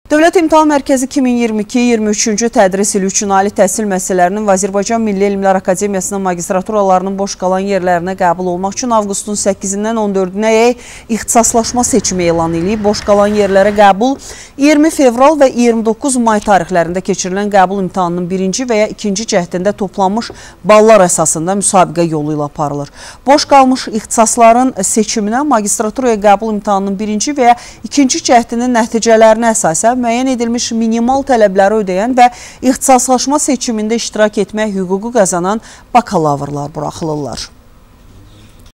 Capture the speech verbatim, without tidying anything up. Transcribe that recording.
Dövlət İmtahan Mərkəzi iki min iyirmi iki iyirmi üçüncü tədris ili üçün ali təhsil müəssisələrinin və Azərbaycan Milli Elmlər Akademiyasının magistraturalarının boş qalan yerlərinə qəbul olmaq üçün avqustun səkkizindən on dördünə ixtisaslaşma seçimi elan edilib. Boş qalan yerlərə qəbul iyirmi fevral və iyirmi doqquz may tarixlərində keçirilən qəbul imtahanının birinci və ya ikinci cəhdində toplanmış ballar əsasında müsabiqə yolu ilə aparılır. Boş qalmış ixtisasların seçiminə magistraturaya qəbul imtahanının birinci və ya ikinci cəhdinin nəticələrinə əsasən müəyyən edilmiş minimal tələbləri ödəyən və ixtisaslaşma seçimində iştirak etmək hüququ qazanan bakalavrlar buraxılırlar.